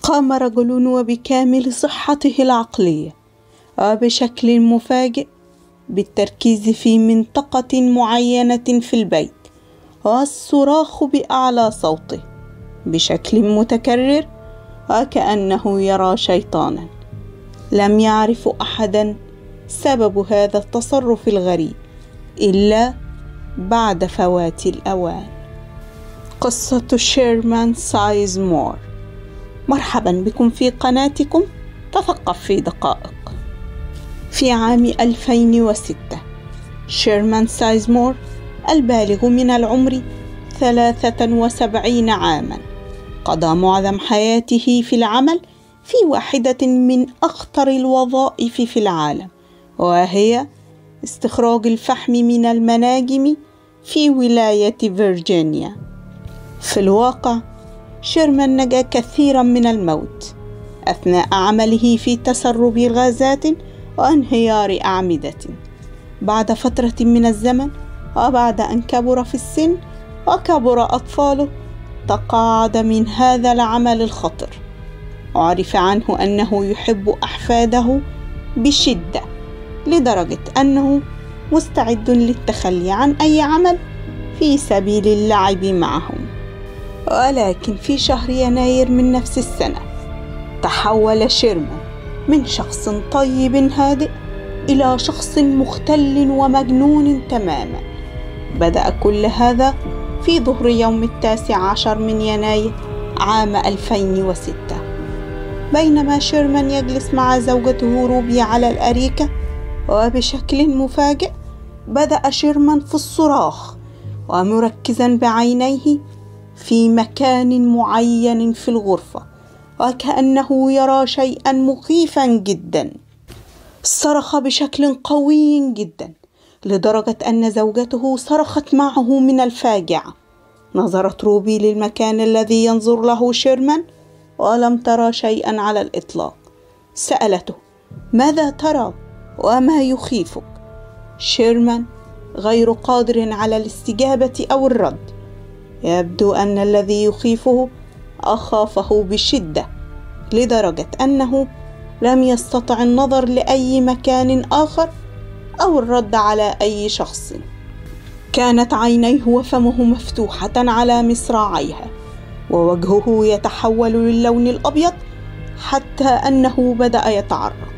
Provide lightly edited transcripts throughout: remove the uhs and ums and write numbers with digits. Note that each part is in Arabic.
قام رجل وبكامل صحته العقلية وبشكل مفاجئ بالتركيز في منطقة معينة في البيت والصراخ بأعلى صوته بشكل متكرر وكأنه يرى شيطانا. لم يعرف أحدا سبب هذا التصرف الغريب إلا بعد فوات الأوان. قصة شيرمان سايزمور. مرحبا بكم في قناتكم تثقف في دقائق. في عام 2006 شيرمان سايزمور البالغ من العمر 73 عاما قضى معظم حياته في العمل في واحدة من أخطر الوظائف في العالم، وهي استخراج الفحم من المناجم في ولاية فيرجينيا. في الواقع شيرمان نجا كثيرا من الموت أثناء عمله في تسرب غازات وانهيار أعمدة. بعد فترة من الزمن وبعد أن كبر في السن وكبر أطفاله تقاعد من هذا العمل الخطر. عرف عنه أنه يحب أحفاده بشدة لدرجة أنه مستعد للتخلي عن أي عمل في سبيل اللعب معهم. ولكن في شهر يناير من نفس السنة تحول شيرمان من شخص طيب هادئ إلى شخص مختل ومجنون تماما. بدأ كل هذا في ظهر يوم 19 من يناير عام 2006 بينما شيرمان يجلس مع زوجته روبي على الأريكة، وبشكل مفاجئ بدأ شيرمان في الصراخ ومركزا بعينيه في مكان معين في الغرفة وكأنه يرى شيئا مخيفا جدا. صرخ بشكل قوي جدا لدرجة أن زوجته صرخت معه من الفاجعة. نظرت روبي للمكان الذي ينظر له شيرمان ولم ترى شيئا على الإطلاق. سألته: ماذا ترى وما يخيفك؟ شيرمان غير قادر على الاستجابة أو الرد. يبدو أن الذي يخيفه أخافه بشدة لدرجة أنه لم يستطع النظر لأي مكان آخر أو الرد على أي شخص. كانت عينيه وفمه مفتوحة على مصراعيها ووجهه يتحول للون الأبيض حتى أنه بدأ يتعرق.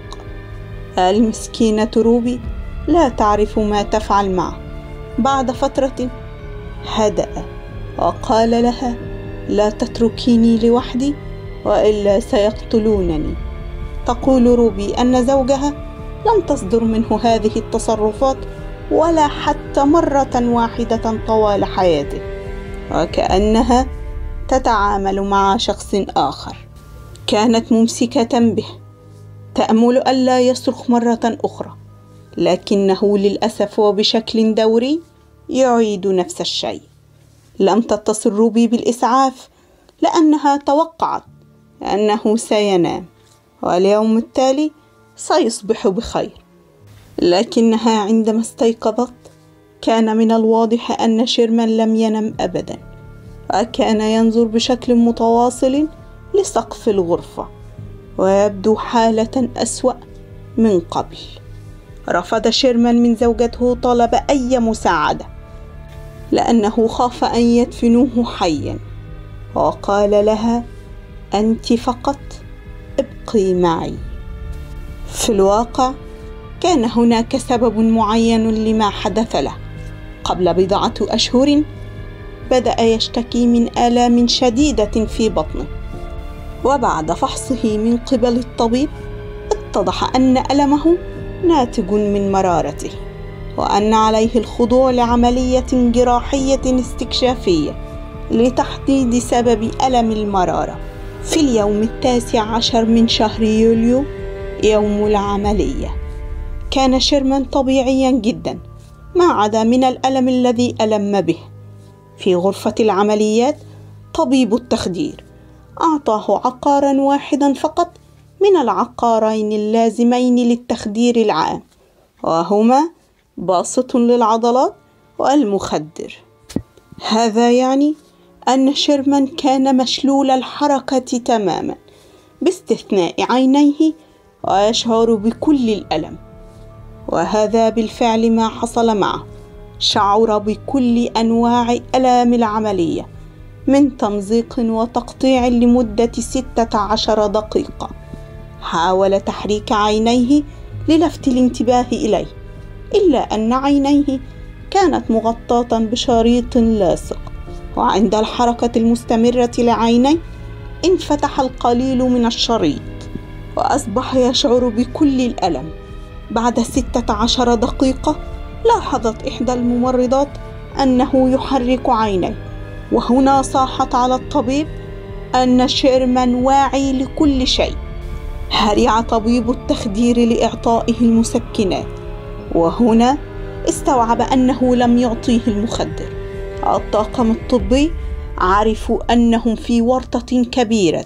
المسكينة روبي لا تعرف ما تفعل معه. بعد فترة هدأ وقال لها: لا تتركيني لوحدي وإلا سيقتلونني. تقول روبي أن زوجها لم تصدر منه هذه التصرفات ولا حتى مرة واحدة طوال حياته، وكأنها تتعامل مع شخص آخر. كانت ممسكة به تأمل ألا يصرخ مرة أخرى، لكنه للأسف وبشكل دوري يعيد نفس الشيء. لم تتصل روبي بالإسعاف لأنها توقعت أنه سينام واليوم التالي سيصبح بخير، لكنها عندما استيقظت كان من الواضح أن شيرمان لم ينم أبدا، وكان ينظر بشكل متواصل لسقف الغرفة ويبدو حالة أسوأ من قبل. رفض شيرمان من زوجته طلب أي مساعدة لأنه خاف أن يدفنوه حيا، وقال لها: أنت فقط ابقي معي. في الواقع كان هناك سبب معين لما حدث له. قبل بضعة أشهر بدأ يشتكي من آلام شديدة في بطنه، وبعد فحصه من قبل الطبيب اتضح أن ألمه ناتج من مرارته، وأن عليه الخضوع لعملية جراحية استكشافية لتحديد سبب ألم المرارة. في اليوم 19 من شهر يوليو يوم العملية كان شيرمان طبيعيا جدا ما عدا من الألم الذي ألم به. في غرفة العمليات طبيب التخدير أعطاه عقارا واحدا فقط من العقارين اللازمين للتخدير العام، وهما باسط للعضلات والمخدر. هذا يعني أن شيرمان كان مشلول الحركة تماما، باستثناء عينيه، ويشعر بكل الألم. وهذا بالفعل ما حصل معه. شعر بكل أنواع آلام العملية، من تمزيق وتقطيع لمدة 16 دقيقة. حاول تحريك عينيه للفت الانتباه إليه، إلا أن عينيه كانت مغطاة بشريط لاصق، وعند الحركة المستمرة لعينيه انفتح القليل من الشريط، وأصبح يشعر بكل الألم. بعد 16 دقيقة لاحظت إحدى الممرضات أنه يحرك عينيه، وهنا صاحت على الطبيب أن شيرمان واعي لكل شيء. هرع طبيب التخدير لإعطائه المسكنات، وهنا استوعب أنه لم يعطيه المخدر. الطاقم الطبي عرفوا أنهم في ورطة كبيرة،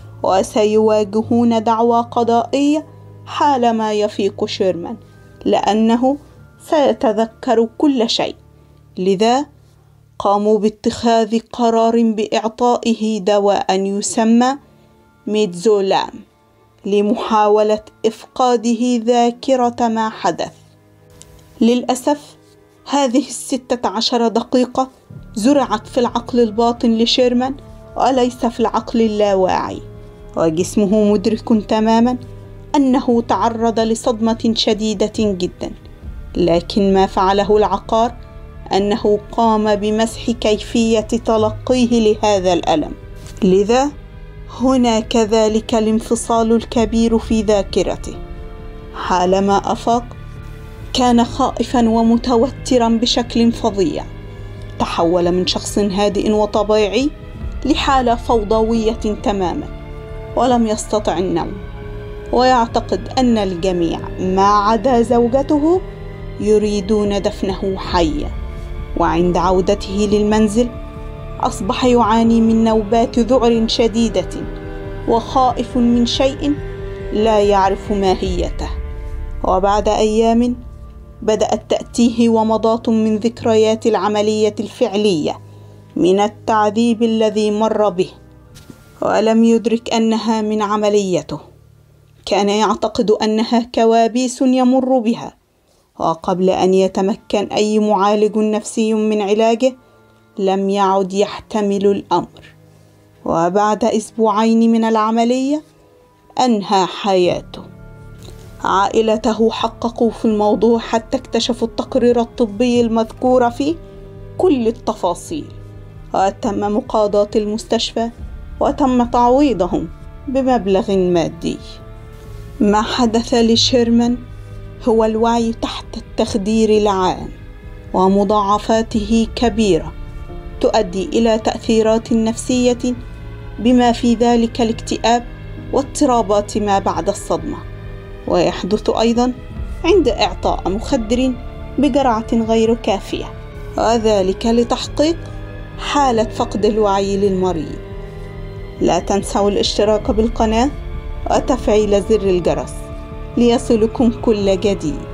وسيواجهون دعوى قضائية حالما يفيق شيرمان، لأنه سيتذكر كل شيء. لذا قاموا باتخاذ قرار بإعطائه دواء يسمى ميدزولام لمحاولة إفقاده ذاكرة ما حدث. للأسف هذه 16 دقيقة زرعت في العقل الباطن لشيرمان وليس في العقل اللاواعي، وجسمه مدرك تماما أنه تعرض لصدمة شديدة جدا. لكن ما فعله العقار أنه قام بمسح كيفية تلقيه لهذا الألم. لذا هنا كذلك الانفصال الكبير في ذاكرته. حالما أفاق كان خائفا ومتوترا بشكل فظيع. تحول من شخص هادئ وطبيعي لحالة فوضوية تماما، ولم يستطع النوم، ويعتقد أن الجميع ما عدا زوجته يريدون دفنه حيا. وعند عودته للمنزل أصبح يعاني من نوبات ذعر شديدة، وخائف من شيء لا يعرف ماهيته. وبعد أيام بدأت تأتيه ومضات من ذكريات العملية الفعلية من التعذيب الذي مر به، ولم يدرك أنها من عمليته. كان يعتقد أنها كوابيس يمر بها، وقبل أن يتمكن أي معالج نفسي من علاجه لم يعد يحتمل الأمر. وبعد أسبوعين من العملية أنهى حياته. عائلته حققوا في الموضوع حتى اكتشفوا التقرير الطبي المذكور فيه كل التفاصيل، وتم مقاضاة المستشفى وتم تعويضهم بمبلغ مادي. ما حدث لشيرمان هو الوعي تحت التخدير العام، ومضاعفاته كبيرة تؤدي إلى تأثيرات نفسية بما في ذلك الاكتئاب واضطرابات ما بعد الصدمة. ويحدث أيضا عند إعطاء مخدر بجرعة غير كافية، وذلك لتحقيق حالة فقد الوعي للمريض. لا تنسوا الاشتراك بالقناة وتفعيل زر الجرس ليصلكم كل جديد.